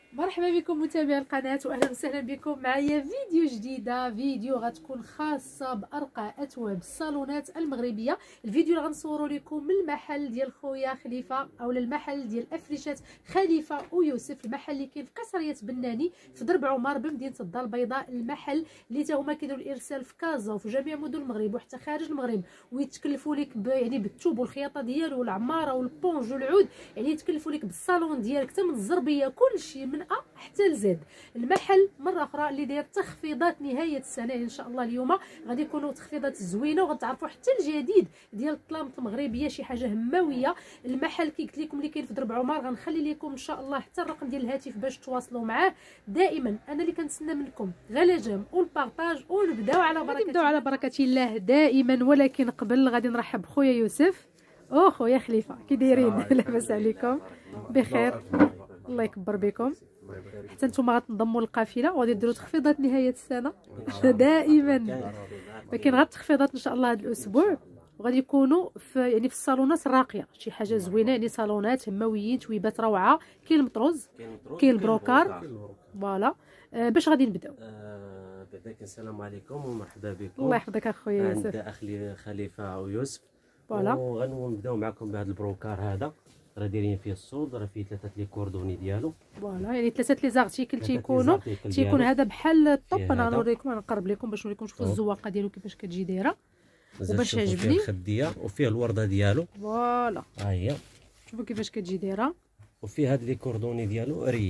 مرحبا بكم متابعي القناه واهلا وسهلا بكم معايا فيديو جديده. فيديو غتكون خاصه بارقى اثواب الصالونات المغربيه. الفيديو اللي غنصوروا لكم من المحل ديال خويا خليفه اولا المحل ديال افريشات خليفه ويوسف، المحل اللي كاين في قصريه بناني في درب عمر بمدينه الدار البيضاء، المحل اللي تا هما كيديروا الارسال في كازا وفي جميع مدن المغرب وحتى خارج المغرب، ويتكلفوا لك يعني بالثوب والخياطه ديالو والعماره والبونج والعود، يعني يتكلفوا لك بالصالون ديالك حتى من الزربيه كلشي من أ حتى لزد. المحل مره اخرى اللي داير تخفيضات نهايه السنه ان شاء الله. اليوم غادي يكونوا تخفيضات زوينه وغتعرفوا حتى الجديد ديال الطلامط المغربيه، شي حاجه همويه. المحل كي قلت لكم اللي كاين في درب عمر، غنخلي لكم ان شاء الله حتى الرقم ديال الهاتف باش تواصلوا معاه. دائما انا اللي كنتسنى منكم غير لاجام والبارطاج، ونبداو على بركه الله دائما. ولكن قبل غادي نرحب بخويا يوسف خويا خليفه، كي دايرين؟ لاباس عليكم؟ بخير، الله يكبر بكم. حتى نتوما غتنضموا للقافله وغادي ديروا تخفيضات نهايه السنه دائما، ولكن غير التخفيضات ان شاء الله هذا الاسبوع، وغادي يكونوا في في الصالونات الراقيه، شي حاجه زوينه، يعني صالونات همويين، تويبات روعه. كاين المطروز، كاين البروكار، فوالا. باش غادي نبداو؟ بعدك السلام عليكم ومرحبا بكم. الله يحفظك اخويا يوسف. عند اخي خليفه ويوسف، فوالا. وغنبداو معكم بهذا البروكار هذا، راه دايرين فيه الصوت، راه فيه ثلاثه لي كوردوني ديالو، فوالا، يعني ثلاثه لي زارتيكل تيكون هذا بحال الطوب. انا غنوريكم، غنقرب لكم باش نوريكم شوفوا الزواقه ديالو كيفاش كتجي دايره وباش يعجبني. فيه الخديه وفيه الورده ديالو، فوالا، ها هي، شوفوا كيفاش كتجي دايره. وفيه هاد لي كوردوني ديالو ري،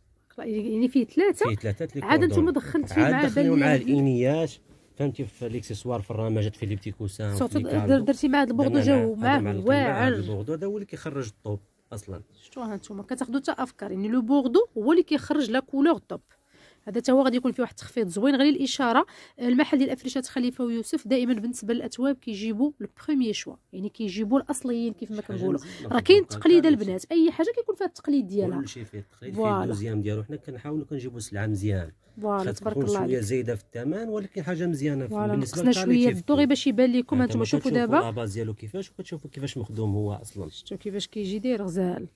يعني فيه ثلاثه لي كوردوني. عاد نتوما دخلت فيه معاه مع الانيات، فهمتي، في ليكسيسوار، في الرماجات، في لي بتي كوسان، درتي مع هذا البوغدو جاو معاه واعر. البوغدو هذا هو اللي كيخرج الطوب اصلا. شفتوها هانتوما كتاخذوا حتى افكار، يعني لو بوغدو هو اللي كيخرج لا كولور توب. هذا تا هو غادي يكون فيه واحد التخفيض زوين. غير الاشاره، المحل ديال افريشات خليفه ويوسف دائما بالنسبه للاثواب كيجيبوا البروميير شوا، يعني كيجيبوا الاصليين كيف ما كنقولوا. راه كاين التقليد البنات، اي حاجه كيكون فيها التقليد ديالها، كلشي فيه التقليد، فيه الدوزيام ديالو. حنا كنحاولوا كنجيبوا سلعه مزيان، فوالا تبارك الله عليك، شويه زايده في الثمن ولكن حاجه مزيانه بالنسبه للكاليتي. شويه الدغي باش يبان لكم. هانتوما شوفوا دابا لاباز ديالو كيفاش، وكتشوفوا كيفاش مخدوم هو اصلا. شفتوا كيفاش كيجي داير غزال.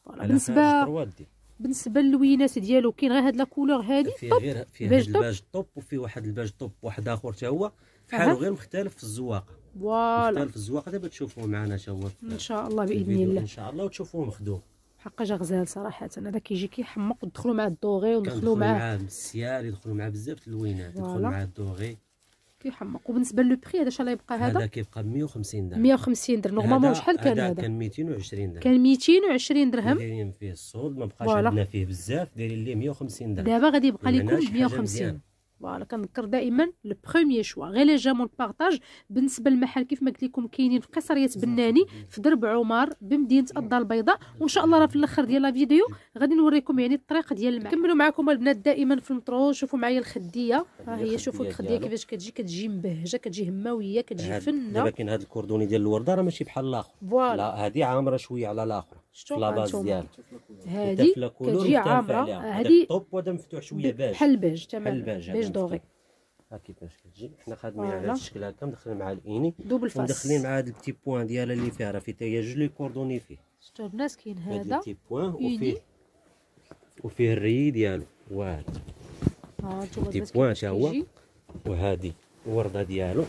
بالنسبه للوينات ديالو كاين غير هاد لا كولور هادي، فيه غير فيه الباج طوب، وفيه واحد الباج طوب واحد اخر حتى هو بحالو، غير مختلف في الزواقه. فوالا، مختلف في الزواقه. دابا تشوفوه معنا حتى هو ان شاء الله باذن الله، ان شاء الله، وتشوفوه مخدوم حقا غزال صراحه. هذا كيجي كيحمق، وتدخلوا مع الدوغي وندخلوا معاه السيال، يدخلوا معاه بزاف الوينات، يدخل مع الدوغي كيحمق. وبالنسبه للبري هذا شحال يبقى؟ هذا كيبقى ب 150 درهم. 150 درهم نورمالمون. شحال كان هذا؟ كان 220 درهم. كان 220 درهم. دايرين فيه الصوت، ما بقاش عندنا فيه بزاف، دايرين ليه 150 درهم. دابا غادي يبقى لكم 150. فوالا، كنذكر دائما لو بروميير شوا. غير لي جام والبارطاج. بالنسبه للمحل كيف ما قلت لكم كاينين في قصريه بناني في درب عمر بمدينه الدار البيضاء، وان شاء الله راه في الاخر ديال لا فيديو غادي نوريكم يعني الطريق ديال المحل. نكملوا معكم البنات دائما في المطرو. شوفوا معايا الخديه، ها هي، شوفوا الخديه كيفاش كتجي مبهجه، كتجي هماويه، كتجي فنه. دابا كاين هذا الكوردوني ديال الورده راه ماشي بحال الاخر، لا هذه عامره شويه على الاخر. شفتوا لاباز ديالها هذه كتجي عامره، هذه الطوب وهذا مفتوح شويه باج بحال الباج تمام، باج دوغي. ها كيفاش كتجي. حنا خادمين على هذا الشكل هكا، مدخلين مع الاني دوبل فاس، مدخلين مع هذا البتي بوين ديالها اللي فيها، راه فيه حتى هي جوج لي كوردوني فيه. شفتوا البنات كاين هذا البتي بوين، وفيه الري ديالو، وهذا البتي بوين حتى هو، وهذه الورده ديالو.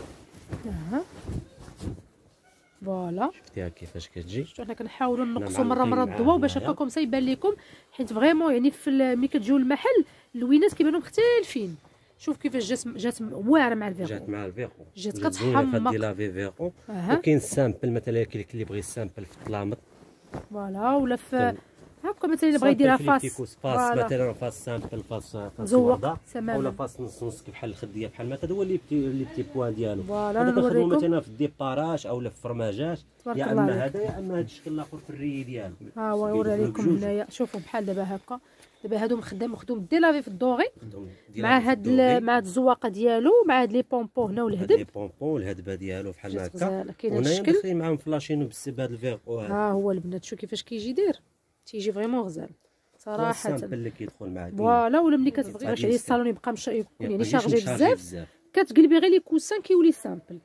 فوالا، شفتيها كيفاش كتجي. شفتوا حنا كنحاولوا نقصوا مره الضوء باش هكاكم يبان لكم، حيت فريمون يعني ملي كتجيو للمحل الوينات كيبانوا مختلفين. شوف كيفاش جات واعره مع الفيغو، جات مع الفيغو، جات كتحمق. ديال فيغو. وكاين السامبل مثلا اللي بغى السامبل في الطلامط، فوالا، ولا في هكا مثلا اللي بغى يديرها فاس مثلا فاس سامبل، فاس زوق ولا فاس نص كيف الخديه، بحال هذا هو اللي بتي بوان ديالو. هذا كنخدموا مثلا في الديباراج او في الفرماجات، يا اما هذا يا اما هذا الشكل الاخر في الري ديالو. ها هو نوري لكم هنايا. شوفوا بحال دابا هكا، دابا هادو مخدوم ديلافي في الدوغي، مع هاد الزواقه ديالو، مع هاد لي بومبو هنا والهدب، لي بومبو والهدبه ديالو بحال هكا. ونايا داخلين معاهم فلاشين بهذا الفيغو. ها هو البنات، شوف كيفاش كيجي داير، تيجي فريمون غزال صراحه. السامبل اللي كيدخل مع فوالا، ولا ملي كتبغي يعني الصالون يبقى يكون يعني شارجي بزاف، كتقلبي غير لي كوسان كيولي سامبل.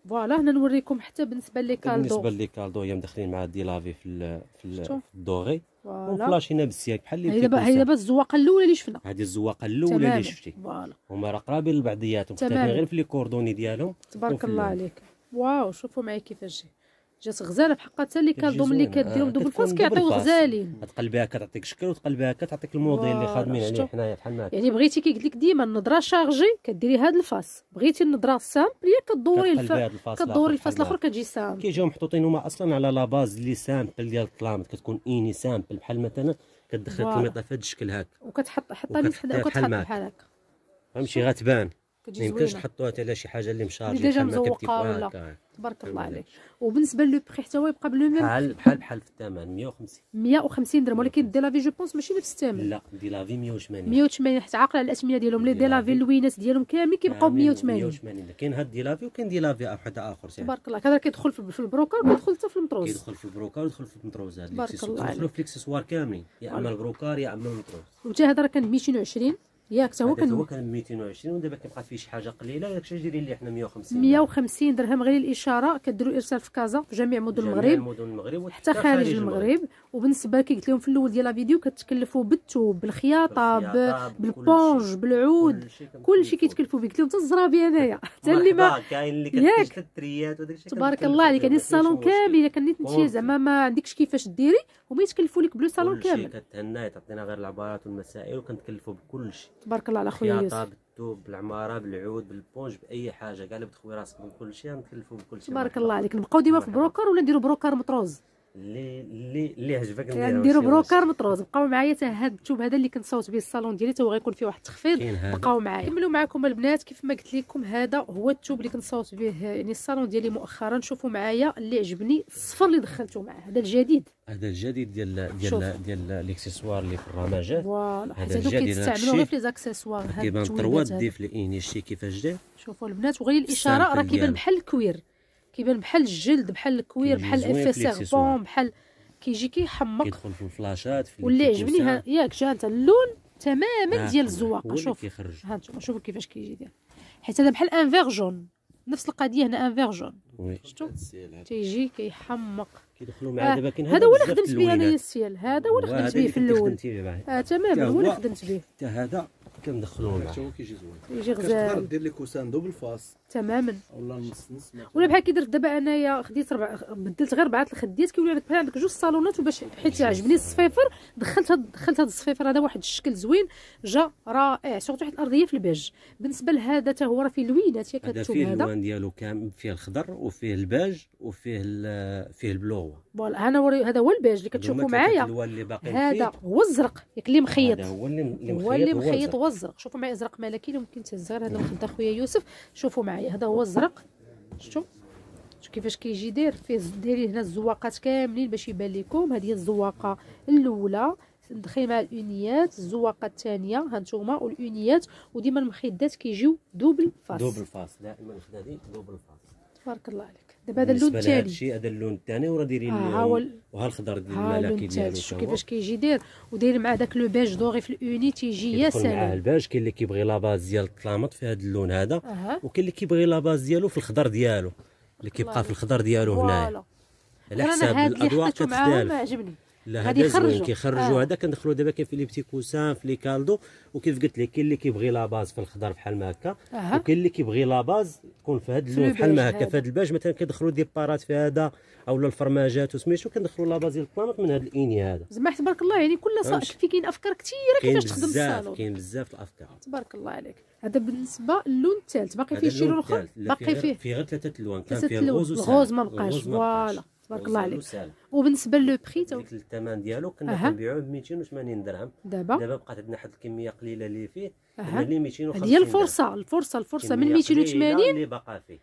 فوالا هنا نوريكم حتى بالنسبه لي كالدو. بالنسبه لي كالدو هي مدخلين مع ديلافي في الدوغي وفلاشينا بالسياك بحال اللي هي دابا الزواقه الاولى اللي شفنا. هذه الزواقه الاولى اللي شفتي. فوالا هما راه قرابين لبعضياتهم، مختلفين غير في لي كوردوني ديالهم. تبارك الله عليك. واو شوفوا معايا كيفاش جات غزاله بحقها. حتى اللي كالدو ملي كديرهم دوبل فاس كيعطيو غزالين. تقلبيها كتعطيك شكل وتقلبيها كتعطيك الموديل اللي خادمين عليه حنايا بحال هكا. يعني بغيتي كي قلت لك ديما النضره شارجي كديري هذا الفاس، بغيتي النضره سامبل يا كدوري الفاس الاخر كتجي سامبل. كيجيو محطوطين هما اصلا على لا باز اللي سامبل ديال الكلامط، كتكون اني سامبل بحال مثلا كتدخل الكلميطه في هذا الشكل هكا وكتحط حتى اللي حدا وكتحط بحال هكا فهمتي غتبان. ما يمكنش تحطوها حتى شي حاجه اللي مشارجه ديجا مزوقه ولا. تبارك الله عليك. وبالنسبه لو بري حتى هو يبقى بلو ميم بحال في الثمن 150 درهم، ولكن ديلافي جو بونس ماشي نفس الثمن. لا ديلافي 180 حتى عاقله على الاثمنه ديالهم. لي ديلافي اللوينات ديالهم كاملين كيبقاو ب 180. كاين هاد ديلافي وكاين ديلافي واحد اخر. تبارك الله. كذا كيدخل في البروكر ويدخل حتى في المطروز. كيدخل في البروكر ويدخل في المطروز. هاد تبارك الله عليك. كيدخلوا في الاكسسوار كاملين، يا اما البروكر يا اما المطروز. وتا هذا راه كان 220 ياك. حتى هو كان 220 ودابا كيبقى فيه شي حاجه قليله. داكشي ديري لي حنا 150 درهم غير الاشاره. كديروا ارسال في كازا في جميع مدن المغرب حتى خارج المغرب. وبالنسبه كي قلت لهم في الاول ديال لا فيديو كتكلفوا بالثوب بالخياطه بالبونج بالعود كلشي كيتكلفوا به. قلت لهم حتى الزرابي انايا حتى اللي ما كاين اللي كتشد التريات وداكشي. تبارك الله عليك. يعني الصالون كامل الا كان نيت انت زعما ما عندكش كيفاش ديري هما يتكلفوا لك بلو صالون كامل. كتهناي تعطينا غير العبارات والمسائل وكنتكلفوا بكلشي. تبارك الله على خويا يوسف. بالثوب بالعماره بالعود بالبونج باي حاجه كاع اللي بتخوي راسك من كلشي غنتكلفوا بكلشي. تبارك الله عليك. نبقاو ديما في بروكر ولا نديروا بروكر مطروز؟ اللي عجبك نديروا بروكر مطروز. بقاو معايا حتى هذا الثوب هذا اللي كنصوت به الصالون ديالي تا هو غيكون فيه واحد التخفيض. بقاو معايا نكملوا معكم البنات. كيف ما قلت لكم هذا هو الثوب اللي كنصوت به يعني الصالون ديالي مؤخرا. شوفوا معايا اللي عجبني الصفر اللي دخلته معاه. هذا الجديد ديال الاكسسوار اللي في الرماجات. فوالا حيت هادو كيستعملوا غير في لي زاكسيسوار. هاد كيبان طروات ديف لي شتي كيفاش داير. شوفوا البنات وغير الاشاره راه كيبان بحال الكوير، كيبان بحال الجلد بحال الكوير بحال افيسير بون بحال كيجي كيحمق. كيدخل في الفلاشات واللي عجبني ياك جا انت اللون تماما ديال الزواقه. شوف ها انتم شوفوا كيفاش كيجي ديال حيت هذا بحال ان فيغ جون. نفس القضيه هنا ان فيغ جون. شفتوا تيجي كيحمق. كيدخلوا مع دابا كاين هذا هو اللي خدمت به انايا السيال. هذا هو اللي خدمت به في الاول. تماما هو اللي خدمت به. حتى هذا كندخلوه معاه. هو كيجي زوين. يجي غزال. كتقدر دير لي كوسان دوبل فاس تماما ولا نص ولا بحال كي درت دابا انايا خديت بدلت غير 4 الخديات كيولي عندك بحال عندك 2 صالونات. وباش حيت عجبني الصفيفر دخلت هذا الصفيفر هذا واحد الشكل زوين جا رائع. سورتو حيت الارضيه في البيج. بالنسبه لهذا حتى هو راه فيه لوينات ياك هذا فيه اللوان ديالو كامل. فيه الخضر وفيه الباج وفيه البلو. فوالا انا هذا هو البيج اللي كتشوفوا معايا. هذا هو الزرق ياك اللي مخيط. هذا هو اللي مخيط هو الزرق. شوفوا معايا ازرق ملكي اللي ممكن تهز غير هذا الخد خويا يوسف. شوفوا معايا هذا هو الزرق. شفتوا كيفاش كيجي داير فيه. دايرين هنا الزواقات كاملين باش يبان لكم. هذه هي الزواقه الاولى ندخل مع الأونيات. الزواقه الثانيه ها نتوما والأونيات. وديما المخدات كيجيو دوبل فاس. دائما الخدادي دوبل فاس. تبارك الله عليك. دابا هذا اللون الثاني. هادشي هذا اللون الثاني وراه دايرين وها الخضر ديال الملكي ديالو. شوف كيفاش كيجي داير وداير مع داك لو بيج دوري في الاوني تيجي يا سلام. مع الباج كاين اللي كيبغي لاباز ديال الطلامط في هذا اللون هذا. وكاين اللي كيبغي لاباز ديالو في الخضر ديالو اللي كيبقى في الخضر ديالو هنايا على حساب الاذواق كتختلف. عجبني لا هذا زوين كيخرجوا. هذا كندخلوا دابا كاين في لي بتي كوسان في لي كالدو. وكيف قلت لك كاين اللي كيبغي لاباز في الخضر بحال ما هكا. وكاين اللي كيبغي لاباز تكون في هذا اللون بحال ما هكا. في هذا الباج مثلا كيدخلوا دي بارات في هذا اولا الفرماجات وسميتو كندخلوا لاباز ديال الطلامط من هذا الاني هذا. زعما تبارك الله يعني كل في كاين افكار كثيره كيفاش تخدم الصالون. كاين بزاف الافكار تبارك الله عليك. هذا بالنسبه للون الثالث. باقي فيه شي لون اخر؟ باقي فيه غير 3 الوان. كان فيه الغوز ما بقاش. فوالا تبارك الله عليك. وبالنسبه لو بري تا ديك الثمن ديالو كنا كنبيعوه ب 280 درهم. دابا بقات عندنا واحد الكميه قليله اللي فيه. اللي 250. هذه هي الفرصه من 280 اللي باقا فيه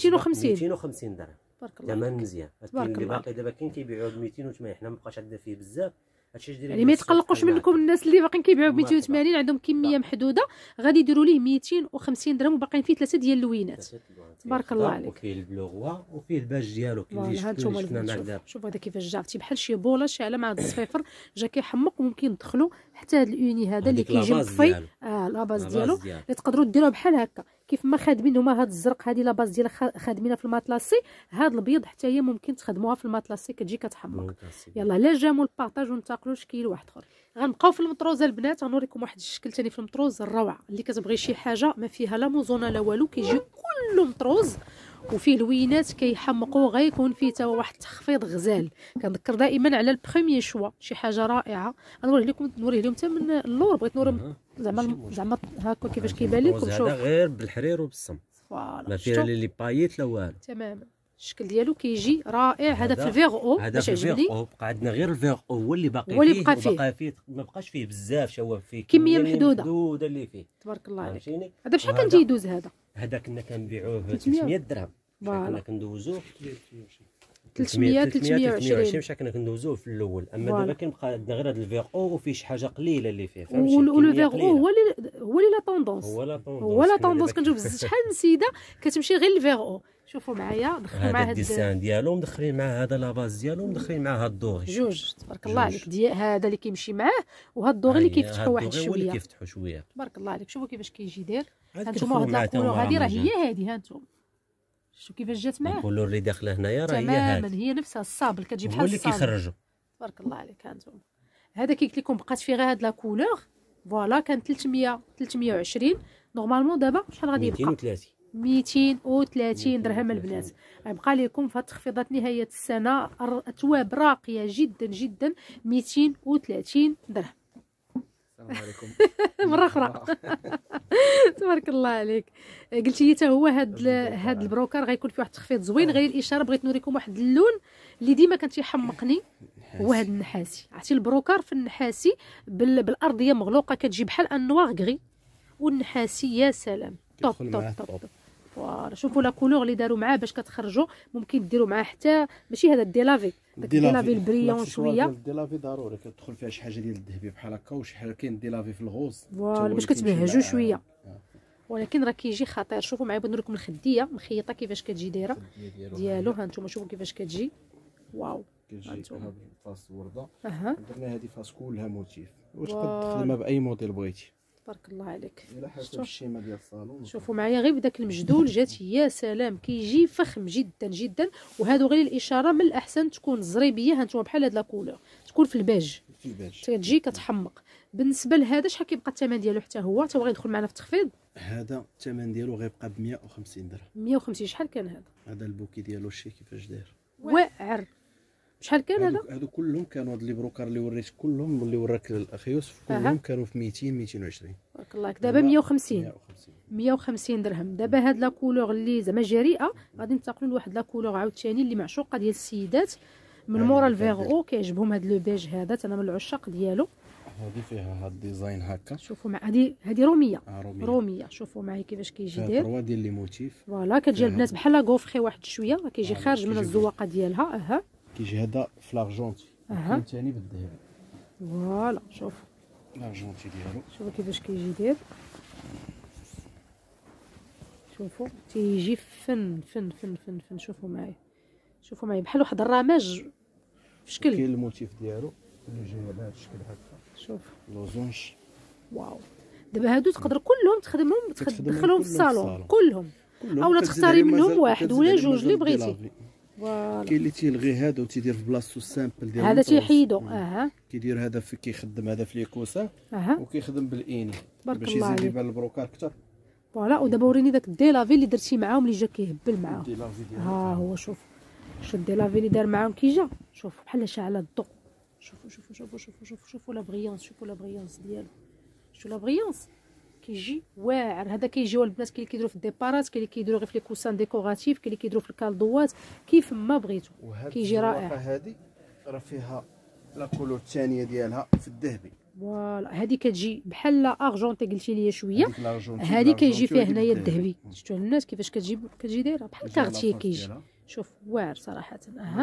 250 درهم. تبارك الله ثمن مزيان. اللي باقي دابا كاين كيبيعوه ب 280. حنا مابقاش عندنا فيه بزاف. هادشي ديري يعني ما يتقلقوش منكم الناس اللي باقيين كيبيعوا ب 280 عندهم كميه محدوده. غادي يديروا ليه 250 درهم وباقيين فيه 3 ديال اللوينات. تبارك الله عليك. وفيه البلوغوا وفيه الباج ديالو اللي شفنا معك دابا. شوف هذا كيفاش جا عرفتي بحال شي بوله شاعله مع هذا الصفيفر جا كيحمق. وممكن ندخلوا حتى هذا الاوني هذا اللي كيجي مطفي. لاباز ديالو اللي تقدروا ديروه بحال هكا كيف ما خادمين هما هاد الزرق هادي لا باز ديالها خادمينها في الماطلاسي، هاد البيض حتى هي ممكن تخدموها في الماطلاسي كتجي كتحمق. يلا لا جامو البارطاج وننتقلوا لشكل واحد اخر. غنبقاو في المطروزه البنات، غنوريكم واحد الشكل ثاني في المطروز الروعه. اللي كتبغي شي حاجه ما فيها لا موزونه لا والو، كيجي كله مطروز وفيه لوينات كيحمقوا، غيكون فيه حتى واحد التخفيض غزال. كنذكر دائما على البريميي شوا، شي حاجه رائعه. غنوريه لكم، نوريه لهم حتى من اللور، بغيت نوريهم زعما هكا كيفاش كيبان لكم. شوف هذا غير بالحرير وبالصم، فوالا ما فيها لي بايت لا والو تماما. الشكل ديالو كيجي رائع. هذا في الفيغ او باش عجبني. بقى عندنا غير الفيغ او هو اللي باقي هو اللي فيه، بقى فيه. ما بقاش فيه بزاف شواف، فيه كميه محدوده اللي فيه. تبارك الله عليك. فهمتيني؟ هذا بشحال كان تيدوز هذا كنا كنبيعوه ب 300 درهم. كنا كندوزوه 320 شحال كنا كندوزوه في الاول. اما دابا كنبقى عندنا غير هذا الفيغ او وفيه شي حاجه قليله اللي فيه، فهمتي؟ ولو فيغ او هو اللي لا طوندونس، هو لا طوندونس. كنشوف شحال من سيده كتمشي غير الفيغ او. شوفوا معايا، دخلوا مع هذا الديسان ديالو، مدخلين مع هذا لاباز ديالو، مدخلين مع هذا الدوغي جوج. تبارك الله عليك. هذا اللي كيمشي معاه، وهذا الدوغي اللي كيفتحوا واحد شويه. هو اللي كيفتحوا شويه. تبارك الله عليك. شوفوا كيفاش كيجي داير. هانتوما هاد لاكولور هادي راه هي هادي، هانتوما شوفوا كيفاش جات معاه. الكولور اللي داخله هنايا راه هي تماما، هي نفسها الصابل كتجي بحال الصابل، هو اللي كيخرجوا. تبارك الله عليك. هانتوما هذا كيقلت لكم بقات فيه غير هاد لاكولور. فوالا كان 320 نورمالمون. دابا شحال غادي يبقى؟ 230 درهم البنات. غيبقى لكم في التخفيضات نهايه السنه اثواب راقيه جدا جدا 230 درهم. السلام عليكم. مره اخرى. تبارك الله عليك. قلتي لي حتى هو هاد البروكر غيكون فيه واحد التخفيض زوين. غير الاشاره بغيت نوريكم واحد اللون اللي ديما كان تيحمقني، هو هاد النحاسي. عرفتي البروكر في النحاسي بالارضيه مغلوقه كتجي بحال انواغ غري، والنحاسي يا سلام طوب طوب طوب. فوالا شوفوا لا كولور اللي داروا معاه باش كتخرجوا. ممكن ديروا معاه حتى ماشي هذا الديلافي، داك الديلافي البريون شويه. الديلافي ضروري كتدخل فيها شي حاجه ديال الذهبي بحال هكا، وشحال كاين الديلافي في الغوز فوالا باش كتبهجوا شويه. ولكن راه كيجي خطير. شوفوا معايا بغيت نوريكم الخديه مخيطه كيفاش كتجي دايره ديالو. ها انتم شوفوا كيفاش كتجي. واو كتجي هاد الفاس ورده. درنا هذه فاس كلها موتيف، وتقدر تخدمها باي موديل بغيتي. تبارك الله عليك. على حسب الشيمه ديال الصالون. شوفوا معايا غير بداك المجدول جات يا سلام، كيجي فخم جدا جدا. وهادو غير الاشاره، من الاحسن تكون الزريبيه. هانتوما بحال هاد لاكولور تكون في الباج تجي كتحمق. بالنسبه لهذا شحال كيبقى الثمن ديالو؟ حتى هو غيدخل معنا في التخفيض. هذا الثمن ديالو غيبقى ب 150 درهم. 150. شحال كان هذا البوكي ديالو شي كيفاش داير واعر. شحال كان هذا؟ هادو كلهم كانوا هاد لي بروكر اللي وريت كلهم اللي وراك الاخ يوسف كلهم كانوا في 200 220. بارك الله. دابا 150 درهم. دابا هاد لا كولور اللي زعما جريئه غادي ننتقلوا لواحد لا كولور عاوتاني اللي معشوقه ديال السيدات من مورا الفيغ او. كيعجبهم هاد لو بيج هذا، انا من العشاق ديالو. هذه فيها هاد الديزاين هكا. شوفوا مع هذه روميه. شوفوا معايا كيفاش كيجي داير. فوا ديال لي موتيف. فوالا كتجي البنات بحال غوفخي واحد شويه، كيجي خارج من الزواقه ديالها. كيجي هذا في لارجونتي كاين ثاني بالذهب. فوالا شوف لارجونتي ديالو. شوفوا كيفاش كيجي داير. شوفوا تيجي فن. شوفوا معايا بحال واحد الرماج في شكل. كاين الموتيف ديالو اللي جاي على هذا الشكل هكا. شوف لوزونج. واو. دابا هادو تقدر كلهم تدخلهم في الصالون كلهم، اولا تختاري منهم واحد ولا جوج اللي بغيتي. فوالا كاين اللي تيلغي هذا وتيدير في بلاصتو السامبل ديالو، هذا تيحيدو. كيدير هذا كيخدم هذا في ليكوسان وكيخدم بالاني باش يزيد يبان البروكار اكثر. فوالا. ودابا وريني داك الديلافي اللي درتي معاهم اللي جا كيهبل معاهم. ها هو شوف الديلافي اللي دار معاهم كي جا. شوف بحال شاعله الضوء. شوفوا لا بغيونس ديالو. شوفوا لا بغيونس كيجي واعر. هذا كيجيو البنات، كاين اللي كيديروا في الديبارات، كاين اللي كيديروا غير في لي كوسان ديكوراتيف، كاين اللي كيديروا في الكالدوات، كيف ما بغيتو كيجي رائع. هذه راه فيها لا كولور الثانيه ديالها في الذهبي. فوالا هذه كتجي بحال ارجونتي قلتي لي شويه. هذه كيجي فيها هنايا الذهبي. شفتوا الناس كيفاش كتجي دايره بحال كارتيه كيجي. شوف واعر صراحه.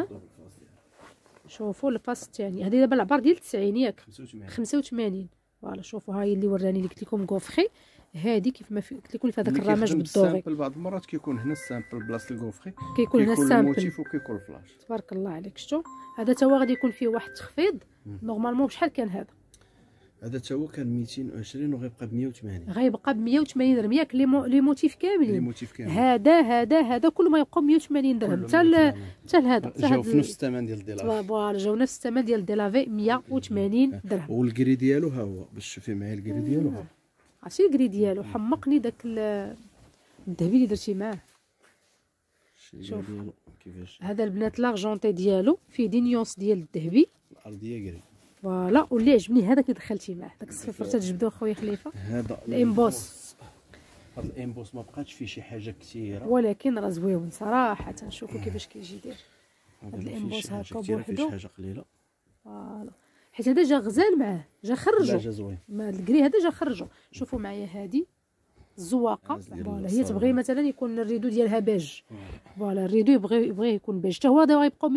شوفوا الفاس الثاني. هذه دابا العبار ديال 90 ياك 85. فوالا شوفوا هاي اللي وراني اللي قلت لكم غوفخي. هذه كيف ما قلت لكم في هذاك الرماج بالدوغي. بعض المرات كيكون هنا السامبل بلاصه الغوفخي، كيكون هنا السامبل الموتيف وكيكون الفلاش. تبارك الله عليك. شفتوا هذا تا هو غادي يكون فيه واحد التخفيض. نورمالمون بشحال كان هذا؟ هذا تا هو كان 220 وغيبقى ب 180. غيبقى ب 180 درهم ياك لي موتيف كاملين. لي موتيف كاملين هذا كل ما يبقى 180 درهم حتى لهذا جاو في نفس الثمن ديال ديلافي. فوالا جاو نفس الثمن ديال ديلافي 180 درهم. والكري ديالو ها هو باش تشوفي معايا الكري ديالو. ها عرفتي الكري ديالو حمقني داك الذهبي اللي درتي معاه. شوف كيفاش هذا البنات لاغجونتي ديالو فيه دي نيونس ديال الذهبي الارضيه كري. فوالا واللي عجبني هذاك اللي دخلتي معاه داك الصفر تجبدوه خويا خليفه. هذا الامبوس. هذا الامبوس ما بقاتش فيه شي حاجه كثيره ولكن راه زويون صراحه. شوفوا كيفاش كيجي داير هذا الامبوس هكا بوحدو. حاجه قليله فوالا حيت هذا جا غزال معاه جا خرجو. لا جا زوين. ما الكري هذا جا خرجو. شوفوا معايا هذه الزواقه. فوالا هي تبغي مثلا يكون الريدو ديالها باج. فوالا الريدو يبغي يكون باج حتى هو هذا غيبقاو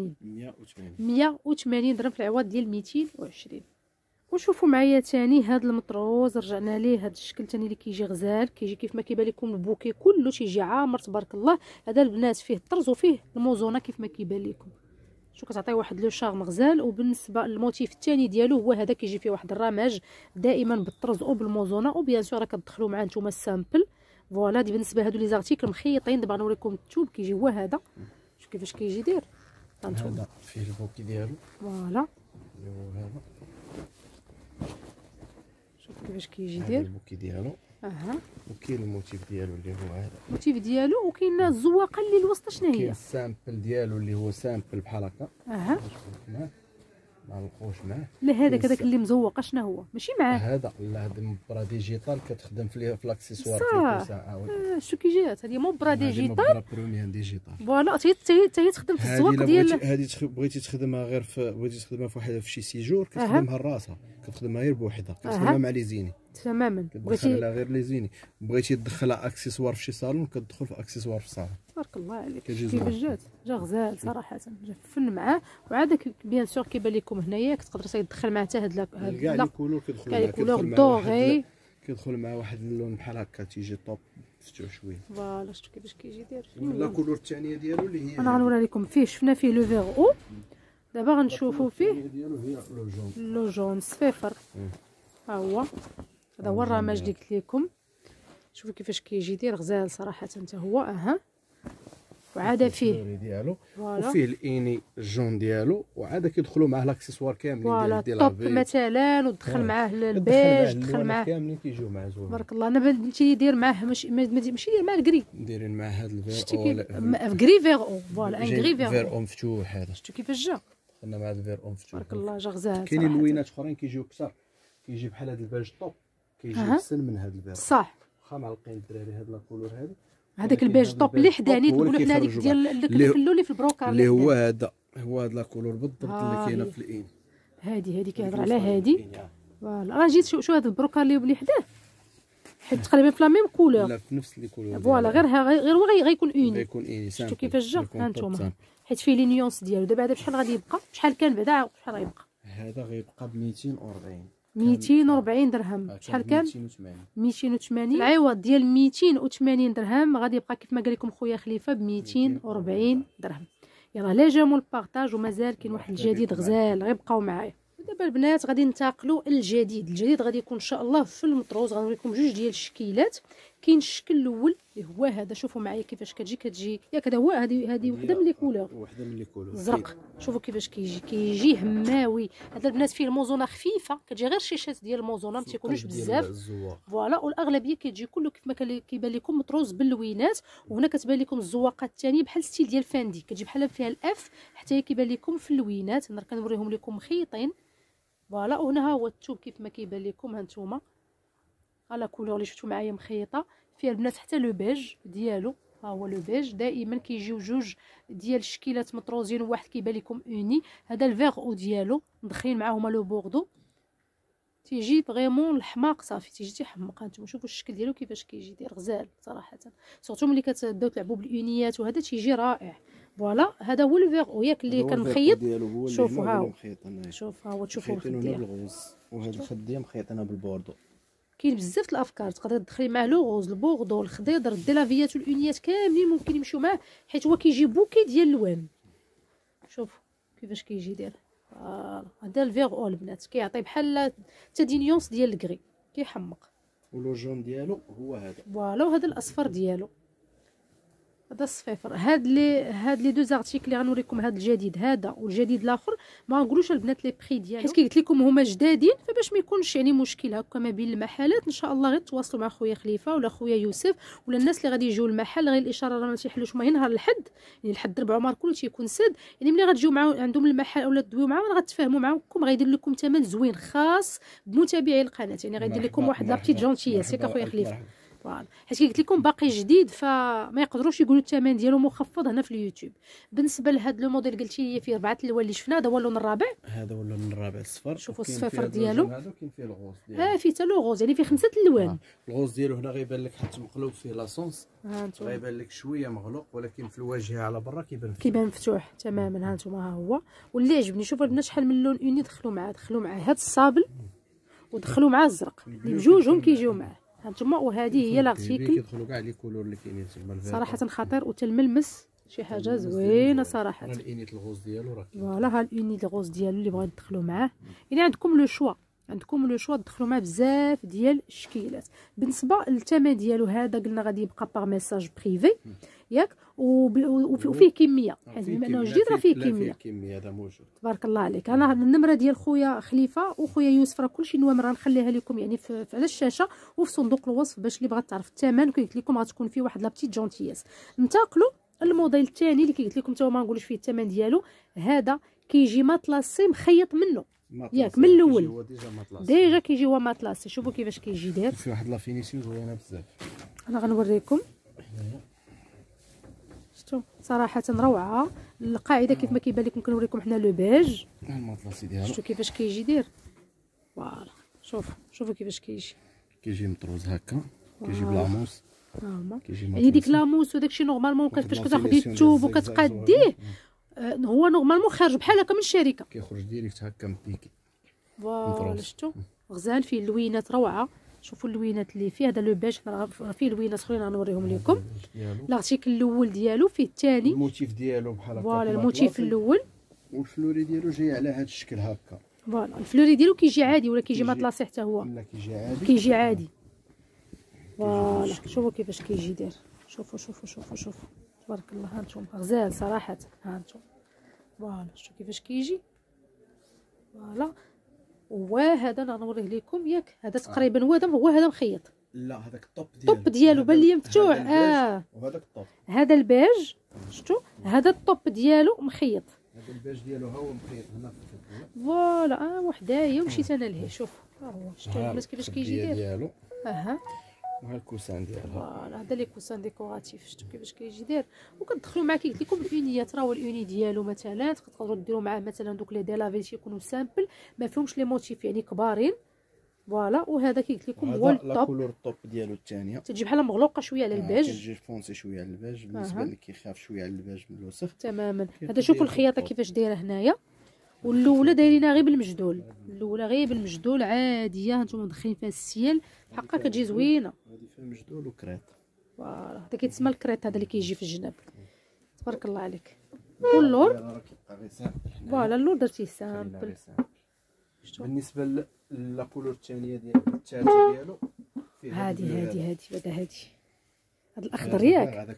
180 درهم في العوض ديال 220. وشوفوا معايا ثاني هذا المطروز رجعنا ليه. هذا الشكل ثاني اللي كيجي غزال كيجي كيف ما كيبان لكم البوكي كله تيجي عامر تبارك الله. هذا البنات فيه الطرز وفيه الموزونه كيف ما كيبان لكم. شو كتعطي واحد لو شارم غزال. وبالنسبه للموتيف الثاني ديالو هو هذا كيجي فيه واحد الرمج دائما بالطرز او بالموزونه. وبيان سور راه كتدخلوا معاه نتوما السامبل. فوالا دي بالنسبه هادو لي زارتيكل مخيطين. دابا غنوريكم الثوب كيجي هو هذا. شوف كيفاش كيجي داير. هذا فيه البوكي ديالو. فوالا هذا شوف كيفاش كيجي داير البوكي ديالو. وكاين الموتيف ديالو اللي هو هذا الموتيف ديالو. وكاين الزواقه اللي الوسط شنو هي. كاين السامبل ديالو اللي هو سامبل بحال هكا. ما نلقاوش معاه. لا هذاك اللي مزوق شنو هو ماشي معاه هذا. لا هذا برا ديجيتال كتخدم في الاكسسوار شو كي جات هذه مو برا ديجيتال. برا بروميان ديجيتال. فوالا تي تخدم في الزواق ديال هذه بغيتي تخدمها غير بغيتي تخدمها في شي سيجور كتخدمها لراسها. كتخدمها غير بوحدها. كتخدمها مع لي زيني تماما. بغيتي غير لي زيني. بغيتي تدخلها اكسسوار في شي صالون كتدخل في اكسسوار في الصالون. تبارك الله عليك. كيفاش جا غزال صراحه. جا فن معاه. وعاد بيان سور كيبان لكم هنايا كتقدر تدخل معاه حتى هاد كاع لي كولور كيدخل دوغي. كيدخل مع واحد اللون بحال هكا تيجي طوب مفتوح شويه. فوالا شفتوا كيفاش كيجي داير. لا كولور الثانيه ديالو اللي هي انا غنوري لكم فيه. شفنا فيه لو فيغ او. دابا غنشوفوا فيه ديالو هي لو جون صفيفر. ها هو هذا هو الرمج اللي قلت لكم. شوفوا كيفاش كيجي داير غزال صراحه. حتى هو وعاد فيه ديالو. وفيه الاني الجون ديالو. وعاد كيدخلوا معاه الاكسسوار كاملين ديال الطوب مثلا. ودخل معاه البيج دخل معاه كاملين كيجيو معاه زوين تبارك الله. انا بنتي يدير معاه ماشي دير معاه الكري. دايرين معاه هذا الفير او كري فيغ او. فوالا ان كري فير او مفتوح. هذا شفتوا كيفاش جا. دخلنا مع الفير او مفتوح تبارك الله. جا غزال. كاينين لوينات اخرين كيجيو كثر. كيجي بحال هذا الباج طوب كيجي احسن من هذا الفير. صح واخا معلقين الدراري هذا لاكولور هذا. هذاك البيج طوب اللي حداني نقولوا حنا هذيك ديال الفلو اللي في البروكار اللي هو هذا لاكولور بالضبط اللي كاينه في الان. هذه كيهضر على هذه. فوالا راه جيت شو هذا البروكار اللي حداه حيت تقريبا في لا ميم كولور. لا في نفس لي كولور. فوالا غير هو غيكون اوني. غيكون اوني. شفتوا كيفاش جا. ها نتوما حيت فيه لي نيونس ديالو. دابا هذا بشحال غادي يبقى. شحال كان بعدا شحال غيبقى. هذا غيبقى ب 240. 240 درهم. شحال كان 280. العوض ديال 280 درهم غادي يبقى كيف ما قال لكم خويا خليفه ب 240 درهم. يلا لا جامو البارطاج. ومازال كاين واحد الجديد غزال غيبقاو معايا. دابا البنات غادي ننتقلوا للجديد غادي يكون ان شاء الله في المطروز. غنوريكم جوج ديال الشكيلات. كاين الشكل الاول اللي هو هذا. شوفوا معايا كيفاش كتجي ياك. هذا هو هذه وحده من لي كولور. الزرق. شوفوا كيفاش كيجي هماوي. هذا البنات فيه الموزونه خفيفه كتجي غير شيشات ديال الموزونه ما تيكونوش بزاف. فوالا والاغلبيه كتجي كله كيف ما كيبان لكم مطروز باللوينات. وهنا كتبان لكم الزواقه الثانيه بحال ستيل ديال فاندي كتجي بحال فيها الاف حتى كيبان لكم في اللوينات. انا كنوريهم لكم مخيطين. فوالا وهنا ها هو الثوب كيف ما كيبان لكم. ها نتوما على كولور اللي شفتوا معايا مخيطه فيها البنات حتى لو بيج ديالو. ها هو لو بيج. دائما كيجيو جوج ديال الشكيلات مطروزين وواحد كيبان لكم اوني. هذا الفيغ او ديالو مدخلين معاهما لو بوردو. تيجي فريمون الحماق صافي تيجي تيحمق. هانتوما شوفوا الشكل ديالو كيفاش كيجي داير غزال صراحه. سورتو ملي كتبداو تلعبوا بالاونيات وهذا تيجي رائع. فوالا هذا هو الفيغ او ياك اللي كان مخيط. شوفوا ها هو. شوف ها هو تشوفوا الخد ديالو. وهذا الخد ديال مخيطينها بالبوردو. كاين بزاف الافكار تقدر تدخلي معاه لو غوز البوردو الخضيضر ديلافيات والاونيات كاملين ممكن يمشيو معاه حيت هو كيجي بوكي ديال الالوان. شوفوا كيفاش كيجي داير. هذا الفيغ البنات كيعطي بحال حتى نيونس ديال الكري كيحمق. ولو جون ديالو هو هذا فوالا، وهذا الاصفر ديالو هذا الصفيفر. هاد لي دو زارتيكل اللي غنوريكم، هذا الجديد هذا والجديد الاخر ما غنقولوش البنات لي بري ديالو حيت قلت لكم هما جدادين، فباش ما يكونش يعني مشكل هكا ما بين المحلات ان شاء الله غير تواصلوا مع خويا خليفه ولا خويا يوسف ولا الناس اللي غادي يجيو المحل. غير الاشاره راه ما تيحلوش ما نهار الحد، يعني الحد 4 عمر كلشي يكون سد، يعني ملي غتجيو معاهم عندهم المحل اولا تدويو معاهم غتفاهموا معاكم، غيدير لكم ثمن زوين خاص بمتابعي القناه، يعني غيدير لكم واحد لا بتيت جونتياس ياك اخويا خليفه. فوالا حيت قلت لكم باقي جديد فما يقدروش يقولوا الثمن ديالو مخفض هنا في اليوتيوب. بالنسبه لهذا لو موديل قلتي لي فيه 4 الالوان اللي شفنا، هذا هو اللون الرابع. هذا هو اللون الرابع الصفر. شوفوا الصفيفر ديالو، هذا كاين فيه الغوز ديالو. فيه حتى لو غوز، يعني فيه 5 الالوان. الغوز ديالو هنا غيبان لك حتى مقلوب فيه لاصونس، ها انتم غيبان لك شويه مغلوق، ولكن في الواجهه على برا كيبان مفتوح تماما. ها انتم ها هو. واللي عجبني شوفوا البنات شحال من لون اوني دخلوا معاه هذا الصابل ودخلوا معاه الزرق، اللي بجوجهم كيجيو معاه. هانتوما وهذه هي لارتيكل كيدخلوا كاع لي كولور اللي كاينين تما صراحه خطير، وتا الملمس شي حاجه زوينه صراحه. الانيت الغوز ديالو راه فوالا ها الانيت الغوز ديالو اللي بغيتو تدخلوا معاه، يعني عندكم لو شوا تدخلوا معاه بزاف ديال الشكيلات. بالنسبه للثمن ديالو هذا قلنا غادي يبقى باغ ميساج بريفي ياك، وفيه كميه، حيت بما انه جديد راه فيه كميه هذا موجود. تبارك الله عليك. انا النمره ديال خويا خليفه وخويا يوسف راه كلشي نوامر غنخليها لكم يعني على الشاشه وفي صندوق الوصف باش اللي بغات تعرف الثمن. وقلت لكم غتكون فيه واحد لا بتيت جونتياس. انتقلوا الموديل الثاني اللي قلت لكم حتى هو ما نقولوش فيه الثمن ديالو، هذا كيجي ماتلاسي مخيط منه ياك من الاول، ديجا كيجي هو ماتلاسي. شوفوا كيفاش كيجي داير، فيه واحد لا فينيسيون زوينه بزاف. انا غنوريكم شفتوا صراحه روعه. القاعده كيف ما كيبان لكم كنوريكم حنا لو بيج الماطلاسي ديالو، شفتوا كيفاش كيجي داير. فوالا شوفوا كيفاش كيجي مطروز هكا، كيجي بلاموس يعني ديك لاموس وداكشي نورمالمون فاش كتاخدي الثوب وكتقاديه هو نورمالمون خارج بحال هكا من الشركه، كيخرج ديريكت هكا مبيكي. فوالا شفتوا غزال فيه اللوينات روعه. شوفوا اللوينات اللي فيه، هذا لو بيج فيه لوينات اخرين غنوريهم لكم. لارتيكل الاول ديالو فيه الثاني، الموتيف ديالو بحال هكا، فوالا الموتيف الاول والفلوري ديالو جاي على هذا الشكل هكا. فوالا الفلوري ديالو كيجي عادي ولا كيجي مطلاسي حتى هو؟ لا كيجي عادي. فوالا شوفوا كيفاش كيجي داير. شوفوا تبارك الله. ها انتم غزال صراحه. ها انتم فوالا شوفوا كيفاش كيجي. فوالا وهذا غنوريه لكم ياك، هذا تقريبا هو هذا مخيط. لا هذاك الطوب ديالو بان لي مفتوح. وهذاك الطوب هذا البيج شفتوا، هذا الطوب ديالو مخيط. هذا البيج ديالو ها هو مخيط هنا في الكتاب. فوالا وحدايا ومشيت انا لهيه. شوف ها هو شفتوا الناس كيفاش كيجي داير. اها وها الكوسان ديالها. فوالا هذا لي كوسان ديكوراتيف. شفتوا كيفاش كيجي داير. وكتدخلوا معاه قلت لكم الاونيات، راه هو الاوني ديالو مثلا تقدروا ديروا معاه مثلا دوك لي ديلافيل يكونوا سامبل ما فيهمش لي موتيف يعني كبارين. فوالا وهذا قلت لكم هو الطوب. كولور الطوب ديالو الثانيه تجي بحال مغلوقه شويه على البيج، كتجي فونسي شويه على البيج بالنسبه اللي كيخاف شويه على البيج من الوسخ تماما. هذا شوفوا الخياطه كيفاش دايره هنايا، والاولى دايرينها غير بالمجدول، الاولى غير بالمجدول عاديه. هانتوما مدخلين فيها السيال حقا كتجي زوينه. هذه فيها مجدول وكريط. فوالا هذا كيتسمى الكريط، هذا اللي كيجي في الجناب. تبارك الله عليك. واللور فوالا اللور درتيه سامبل. بالنسبه لا كولور الثانيه ديال الثالثه ديالو هادي هذا الاخضر ياك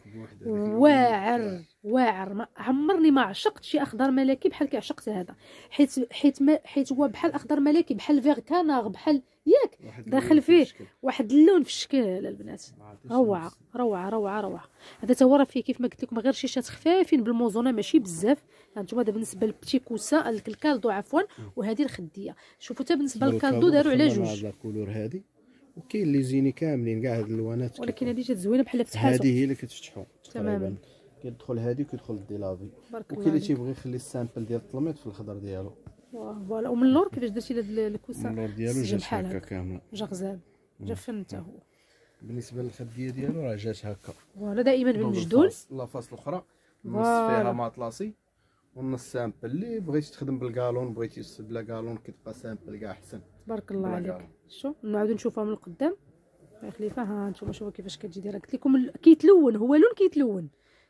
واعر ما عمرني ما عشقت شي اخضر ملكي بحال كيعشقت هذا، حيت هو بحال اخضر ملكي بحال فيغ كاناغ بحال ياك داخل فيه واحد اللون في الشكل البنات. روعه. هذا تا هو راه فيه كيف ما قلت لكم غير شيشات خفافين بالموزونه ماشي بزاف. هانتوما هذا بالنسبه للبتي كوسا الكالدو عفوا، وهذه الخديه. شوفوا حتى بالنسبه للكالدو داروا على جوج. هذا الكولور هذه وكاين اللي زيني كاملين كاع هاد الالوانات، ولكن هذه جات زوينه بحال فتحاتو. هذه هي اللي كتفتحوا تماما. كيدخل هذه وكيدخل الديلافي، وكاين اللي تيبغي يخلي السامبل ديال الطلميط في الخضر ديالو. فوالا ومن اللور كيفاش درتي لهاد الكوسه؟ اللور ديالو جات هكا كامله، جا غزال جا فن حتى هو. بالنسبه للخديه ديالو راه جات هكا فوالا دائما بالمجدول. لافاس الاخرى النص فيها ماطلاسي والنص سامبل. اللي بغيتي تخدم بالكالون بغيتي بلا كالون كتبقى سامبل كاع احسن. تبارك الله عليك. شوف نعاودو نشوفوها من القدام يا خليفه. ها انتم شوفوا كيفاش كتجي دايره. قلت لكم كيتلون، هو لون كيتلون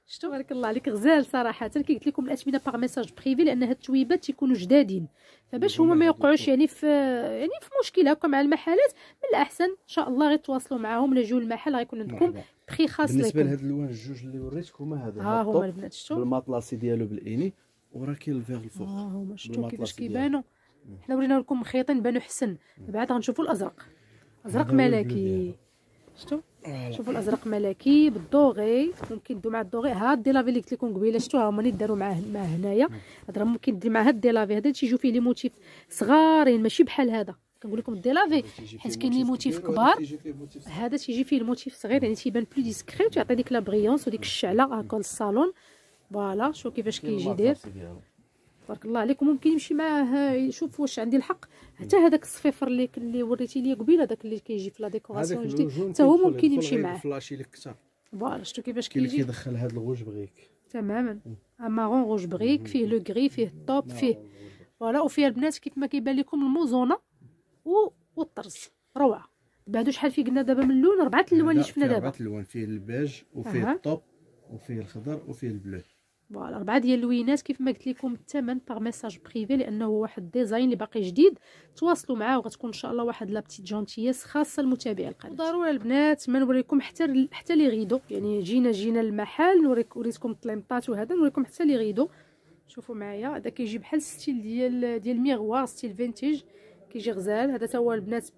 شفتوا بارك الله عليك غزال صراحه. كي قلت لكم الاثمنه باغ ميساج بريفي لان هاد التويبات تيكونوا جدادين، فباش هما ما يوقعوش يعني في مشكله هكا مع المحلات، من الاحسن ان شاء الله غير تواصلوا معاهم ولا جيو المحل غيكون عندكم بخي خاص لكم. بالنسبه لهاد اللوان الجوج اللي وريتكم هذا هما البنات شفتوا بالماطلاسي ديالو بالاني، وراه كاين الفيغ الفوق. هما شفتوا كيفاش كيبانوا. حنا ورينا لكم خيطين بانوا حسن، بعد غنشوفوا الازرق، ازرق ملكي. شفتوا شوفوا الازرق ملكي بالدوغي، ممكن ديروا مع الدوغي. هاد ديلافي اللي قلت لكم قبيله شفتوها هما اللي داروا مع هنايا. هاد راه ممكن دير مع هاد ديلافي هذا تيجيو فيه لي موتيف صغارين ماشي بحال هذا. كنقول لكم الديلافي حيت كاين لي موتيف كبار، هذا تيجي فيه الموتيف صغير يعني تيبان بلو ديسكري وتعطي ديك لا بريونس وديك الشعله هكا للصالون. فوالا شوف كيفاش كيجي داير تبارك الله عليكم. ممكن يمشي معاه. شوف واش عندي الحق، حتى هذاك الصفيفر اللي وريتي لي قبيله داك اللي كيجي في لا ديكوراسيون الجديد حتى هو ممكن يمشي معاه. فلاشي لك كثر. فوالا شفتوا كيفاش كيجي كيدخل هذا الغوج بريك تماما مارون روج بريك، فيه لو غري، فيه الطوب، فيه فوالا، وفيه البنات كيف ما كيبان لكم الموزونه والطرز روعه. بعدو شحال فيه قلنا دابا من اللون 4 الالوان اللي شفنا دابا. 4 الالوان، فيه البيج وفيه الطوب وفيه الخضر وفيه البلو. فوالا 4 ديال اللوينات كيف ما قلت لكم. الثمن باغ ميساج بريفي لانه واحد ديزاين اللي باقي جديد. تواصلوا معاه وغتكون ان شاء الله واحد لا بتيت جونتييس خاصه لمتابعي القناه. ضروري البنات ما نوريكم حتى لي غيدو، يعني جينا المحل وريتكم الطليمطات وهذا، نوريكم حتى لي غيدو. شوفوا معايا هذا كيجي بحال ستيل ديال ميغوار، ستيل فينتيج، كيجي غزال. هذا تا هو البنات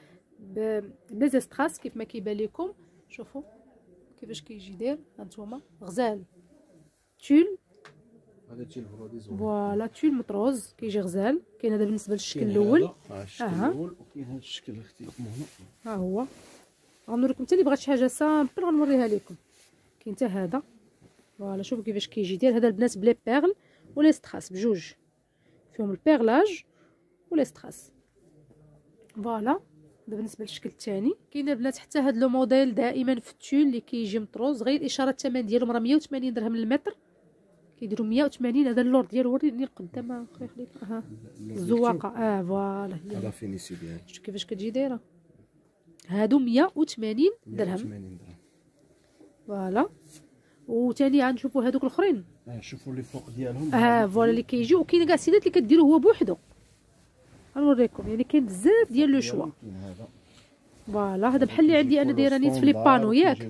بلي زيستراس كيف ما كيبان لكم. شوفوا كيفاش كيجي داير هانتوما غزال. تول هذا تيل برودي زوين. فوالا تول مطروز كيجي غزال. كاين هذا بالنسبه للشكل الاول. الشكل الاول، وكاين هذا الشكل اللي اختي لكم هنا. ها هو غنوريكم حتى اللي بغات شي حاجه سامبل غنوريها لكم. كاين حتى هذا فوالا شوفوا كيفاش كيجي داير. هذا البنات بلي بيرل ولي ستراس بجوج، فيهم البيرلاج ولي ستراس. فوالا هذا بالنسبه للشكل الثاني. كاين البنات حتى هذا لو موديل دائما في التول اللي كيجي مطروز، غير اشاره الثمن ديالهم راه 180 درهم للمتر، كيديروا 180. هذا اللور ديالو وريني القدام اخويا خليك. الزواقه فوالا هذا فينيسيو ديالها. شوف كيفاش كتجي دايره. هادو 180 درهم. فوالا وثاني غنشوفوا هذوك الاخرين. شوفوا اللي فوق ديالهم. فوالا اللي كيجيو. وكاين كاع السيدات اللي كديروا هو بوحدو. غنوريكم يعني كاين بزاف ديال لو شوا. فوالا هذا بحال اللي عندي انا دايره نيت في لي بانو ياك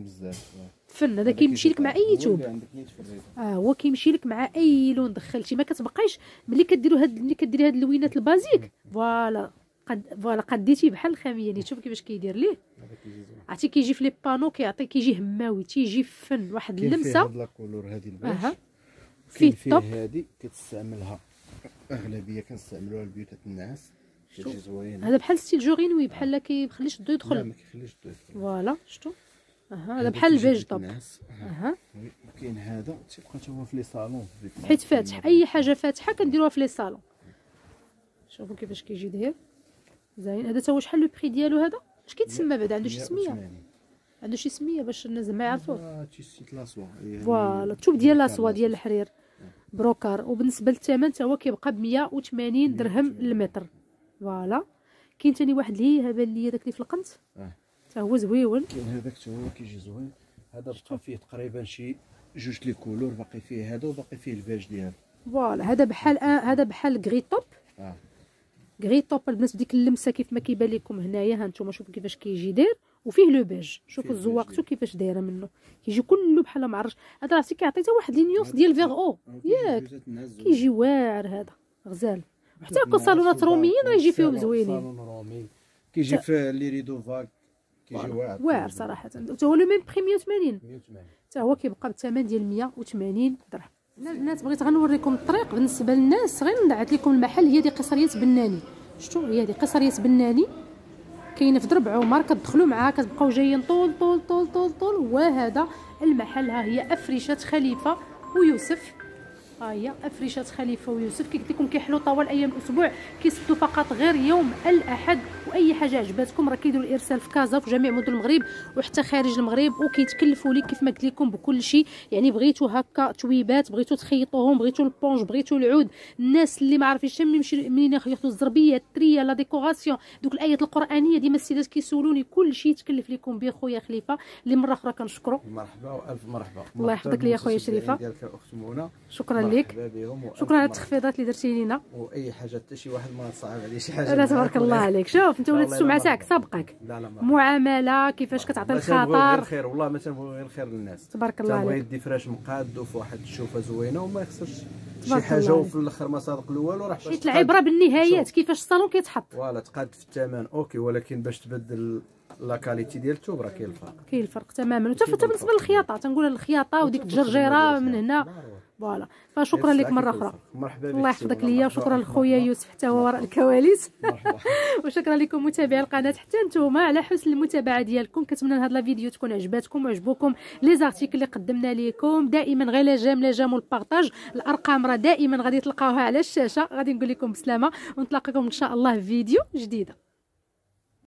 فن. هذا كيمشي لك مع اي توب. هو كيمشي لك مع اي لون دخلتي، ما كتبقايش ملي كديروا ملي كديري هاد اللوينات البازيك. فوالا قديتي بحال الخاميه. يعني شوف كيفاش كيدير ليه. عرفتي كيجي في لي بانو كيجي هماوي، تيجي فن واحد اللمسه. فيه لا كولور هذه البيج. فيه الطوب هذه كتستعملها اغلبيه كنستعملوها لبيوتات الناس. كتجي زوينه. هذا بحال ستيل جوغينوي، بحال لا كيخليش الضو يدخل. لا ما كيخليش الضو يدخل. فوالا شفتوا. هذا بحال البيج طوب. وكاين هذا تيبقى حتى هو في لي صالون حيت فاتح، اي حاجه فاتحه كنديروها في لي صالون. شوفوا كيفاش كيجي داير زين. هذا تا هو شحال لو بري ديالو؟ هذا اش كيتسمى بعدا؟ عنده شي سميه؟ عنده شي سميه باش الناس ما يعرفوه؟ تيسيت لاسوا. فوالا التوب ديال لاسوا ديال الحرير بروكار. وبالنسبه للثمن تا هو كيبقى ب 180 درهم للمتر. فوالا كاين ثاني واحد اللي بان لي داك اللي في القنت تا هو زويون. كاين هذاك تا هو كيجي زوين. هذا بقى فيه تقريبا شي جوج لي كولور، باقي فيه هذا وباقي فيه البيج ديالو. فوالا هذا بحال هذا بحال غري توب. غري توب البنات بديك اللمسه كيف ما كيبان لكم هنايا. ها نتوما شوفوا كيفاش كيجي داير. وفيه لو بيج. شوفوا الزواقته كيفاش دايره منه، كيجي كله بحال معرش. هذا عرفتي كيعطي حتى واحد لي نيوس ديال فيغ او ياك، كيجي واعر هذا غزال. حتى هكا صالونات روميين راه يجي فيهم زوينين. صالون رومي كيجي في لي ريدو فاك كيجي واعر صراحه. حتى هو لو ميم بري 180 حتى هو كيبقى بالثمن ديال 180 درهم. الناس بغيت غنوريكم الطريق بالنسبه للناس. غير نعت لكم المحل. هي دي قصريه بناني. شفتوا هي دي قصريه بناني كاينه في درب عمر. كتدخلوا معها كتبقاو جايين طول طول طول طول طول. وهذا المحل. ها هي افرشه خليفه ويوسف. ها هي افرشه خليفه ويوسف. كي قلت لكم كيحلوا طوال ايام الاسبوع، كيسدوا فقط غير يوم الاحد اي حاجه عجباتكم راه كيديروا الارسال في كازا في جميع مدن المغرب وحتى خارج المغرب، وكيتكلفوا لك كيف ما قلت لكم بكل شيء. يعني بغيتوا هكا تويبات، بغيتوا تخيطوهم، بغيتوا البونج، بغيتوا العود، الناس اللي ما عارفينش منين ياخذوا الزربيه، التريه، لا ديكوراسيون، دوك الايات القرانيه ديما السيدات كيسولوني، كل شيء يتكلف لكم به خويا خليفه اللي مره اخرى كنشكروا. مرحبا والف مرحبا. الله يحفظك ليا خويا شريفه. ديالك اخت منى، شكرا لك، شكرا على التخفيضات اللي درتي لينا. واي حاجه حتى شي واحد ما صعب عليه شي حاجه. لا تبارك الله عليك. شوف انت ولات السمعه تاعك سابقك، معامله كيفاش كتعطي الخاطر. الخير والله ما تنبغي غير الخير للناس. تبارك الله عليك. تنبغي يدي فراش مقاد وفي واحد الشوفه زوينه وما يخسرش شي حاجه، وفي الاخر ما صادق الاول وراه حيت العبره بالنهايات كيفاش الصالون كيتحط. فوالا تقاد في الثمن اوكي، ولكن باش تبدل لا كاليتي ديال الثوب راه كاين الفرق. كاين الفرق تماما. وحتى بالنسبه للخياطه تنقول الخياطه وديك الجرجيره من هنا فوالا. فشكرا لك مره اخرى. مرحبا بك. الله يحفظك ليا، وشكرا لخويا يوسف حتى هو وراء الكواليس. وشكرا لكم متابعي القناه حتى نتوما على حسن المتابعه ديالكم. كنتمنى هذا الفيديو تكون عجباتكم وعجبوكم لي زارتيكل اللي قدمنا لكم. دائما غير لا جام والبارطاج. الارقام راه دائما غادي تلقاوها على الشاشه. غادي نقول لكم بسلامه ونتلاقاكم ان شاء الله في فيديو جديده.